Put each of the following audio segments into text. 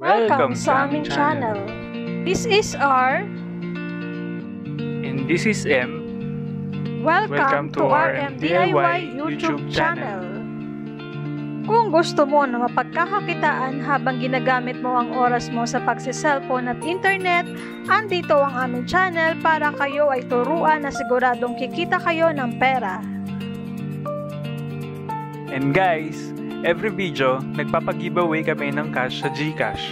Welcome sa aming channel. This is R. And this is M. Welcome to our MDIY YouTube channel. Kung gusto mo na mapagkakakitaan habang ginagamit mo ang oras mo sa pagsiselfone at internet, andito ang aming channel para kayo ay turuan na siguradong kikita kayo ng pera. And guys, every video, nagpapag-giveaway kami ng cash sa GCash.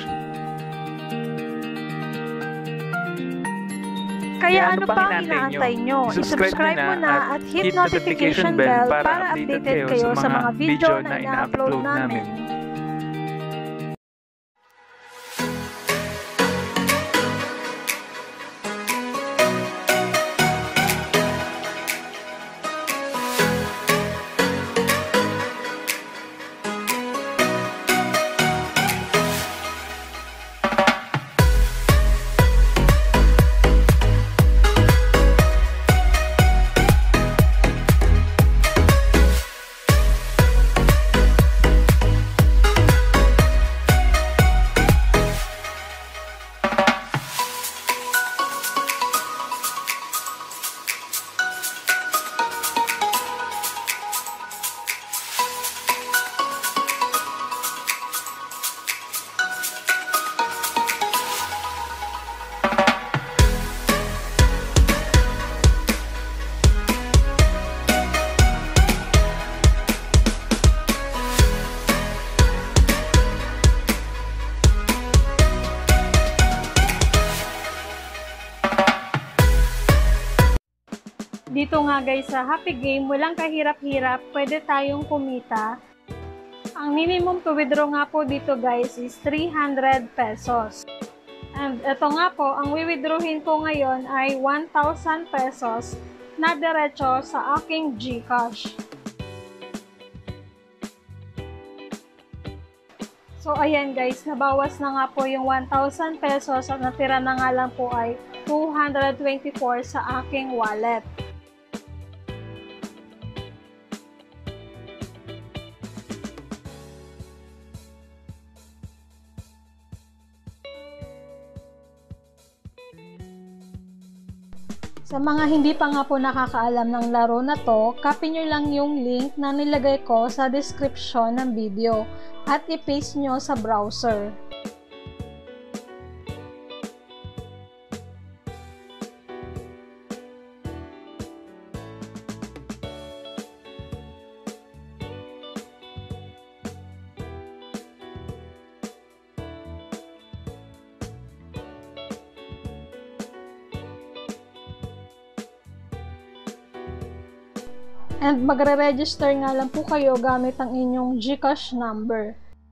Kaya ano pang inaantay nyo? I-subscribe mo na at hit notification bell para updated kayo sa mga video na ina-upload namin. Dito nga guys sa Happy Game, walang kahirap-hirap, pwede tayong kumita. Ang minimum to withdraw nga po dito guys is 300 pesos. And ito nga po, ang withdrawin ko ngayon ay 1,000 pesos na diretso sa aking GCash. So ayan guys, nabawas na nga po yung 1,000 pesos at natira na nga lang po ay 224 sa aking wallet. Sa mga hindi pa nga po nakakaalam ng laro na to, copy nyo lang yung link na nilagay ko sa description ng video at i-paste nyo sa browser. And magre-register nga lang po kayo gamit ang inyong GCash number.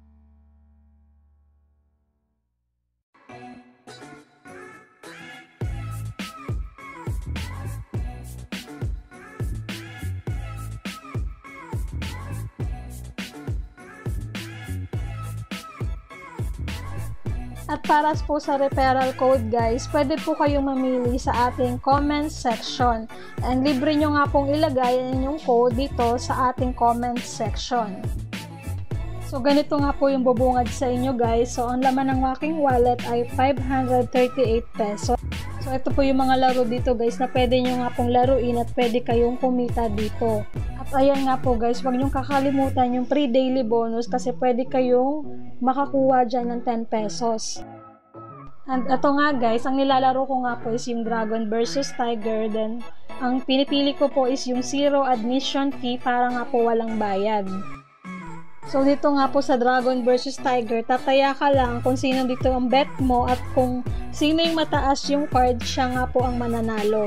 At para po sa referral code guys, pwede po kayong mamili sa ating comment section. And libre nyo nga pong ilagay ang inyong code dito sa ating comment section. So ganito nga po yung bubungad sa inyo guys. So ang laman ng aking wallet ay 538 pesos. So ito po yung mga laro dito guys na pwede nyo nga pong laruin at pwede kayong kumita dito. At ayan nga po guys, huwag nyo kakalimutan yung free daily bonus kasi pwede kayong makakuha dyan ng 10 pesos. And ito nga guys, ang nilalaro ko nga po is yung Dragon versus Tiger. Then ang pinipili ko po is yung zero admission fee para nga po walang bayad. So dito nga po sa Dragon versus Tiger, tataya ka lang kung sino dito ang bet mo at kung sino yung mataas yung card, siya nga po ang mananalo.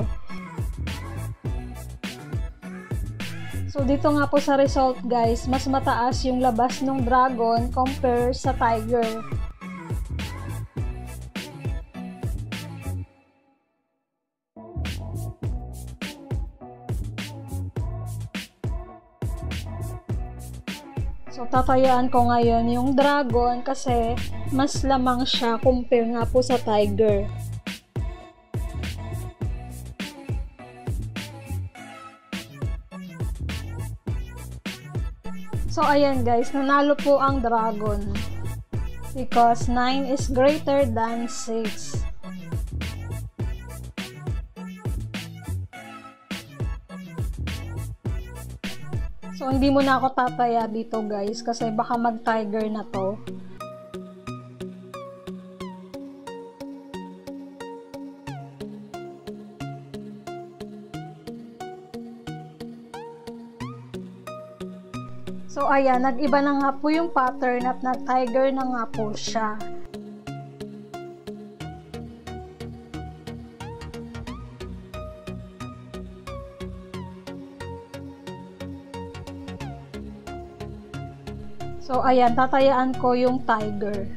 So dito nga po sa result guys, mas mataas yung labas ng Dragon compare sa Tiger. So tatayaan ko ngayon yung Dragon kasi mas lamang siya compare nga po sa Tiger. So ayan guys, nanalo po ang Dragon. because 9 is greater than 6. So, hindi mo na ako tataya dito guys kasi baka mag-tiger na to. So, ayan, nag-iba na nga po yung pattern at nag-tiger na nga po siya. So, ayan, tatayaan ko yung tiger.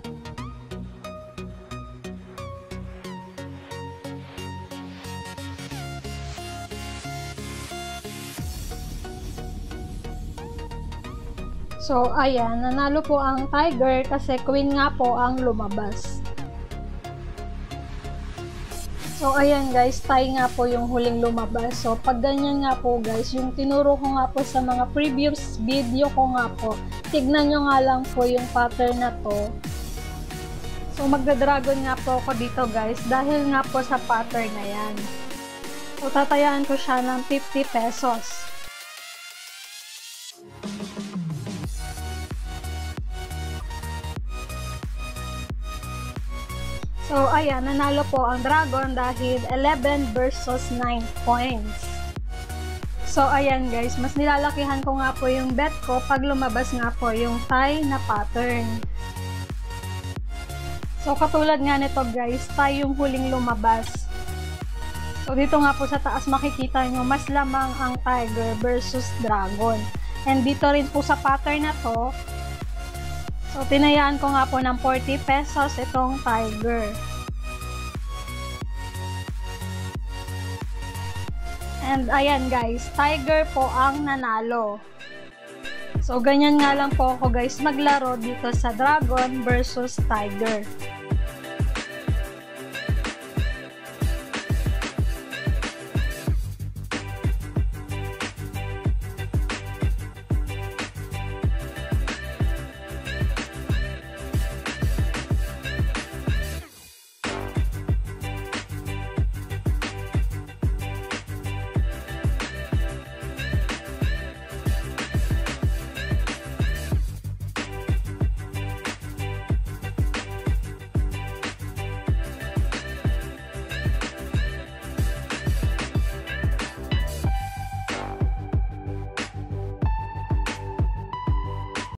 So, ayan, nanalo po ang tiger kasi queen nga po ang lumabas. So, ayan guys, tie nga po yung huling lumabas. So, pag ganyan nga po guys, yung tinuro ko nga po sa mga previous video ko nga po, tignan nyo nga lang po yung pattern na to. So, magda-dragon nga po ako dito guys, dahil nga po sa pattern na yan. So, tatayaan ko siya ng 50 pesos. So, ayan, nanalo po ang dragon dahil 11 versus 9 points. So, ayan guys, mas nilalakihan ko nga po yung bet ko pag lumabas nga po yung tie na pattern. So, katulad nga nito guys, tie yung huling lumabas. So, dito nga po sa taas makikita nyo, mas lamang ang tiger versus dragon. And dito rin po sa pattern na to, so, tinayaan ko nga po ng 40 pesos itong tiger. And ayan guys, tiger po ang nanalo. So, ganyan nga lang po ako guys maglaro dito sa dragon versus tiger.